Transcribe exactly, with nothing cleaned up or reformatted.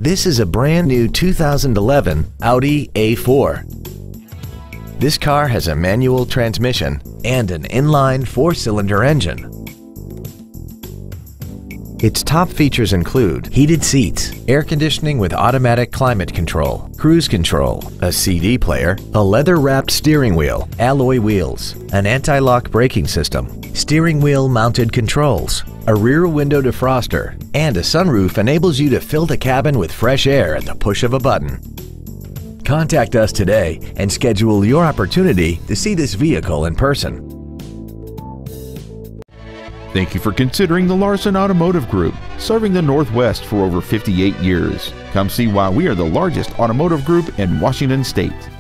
This is a brand new two thousand eleven Audi A four. This car has a manual transmission and an inline four-cylinder engine. Its top features include heated seats, air conditioning with automatic climate control, cruise control, a C D player, a leather-wrapped steering wheel, alloy wheels, an anti-lock braking system, steering wheel mounted controls, a rear window defroster, and a sunroof enables you to fill the cabin with fresh air at the push of a button. Contact us today and schedule your opportunity to see this vehicle in person. Thank you for considering the Larson Automotive Group, serving the Northwest for over fifty-eight years. Come see why we are the largest automotive group in Washington State.